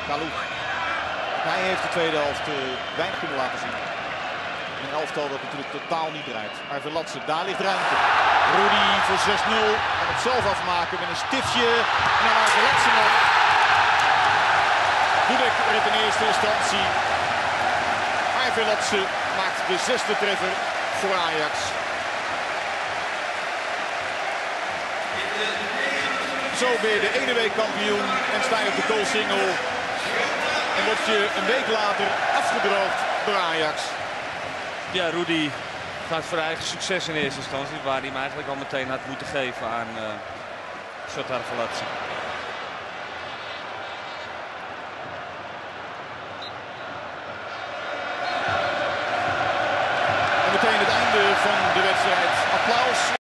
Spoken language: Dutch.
Kalou. Hij heeft de tweede helft weinig kunnen laten zien. Een elftal dat natuurlijk totaal niet draait. Maar Velatse, daar ligt ruimte. Rudy voor 6-0. Kan het zelf afmaken met een stiftje. En dan Velatse nog. Dudek redt in eerste instantie. Maar Velatse maakt de 6e treffer voor Ajax. Zo ben je de ene week kampioen en sta je op de goalsingel. En word je een week later afgedroogd door Ajax. Ja, Rudy gaat voor eigen succes in eerste instantie. Waar hij hem eigenlijk al meteen had moeten geven aan Shakhtar Velatse.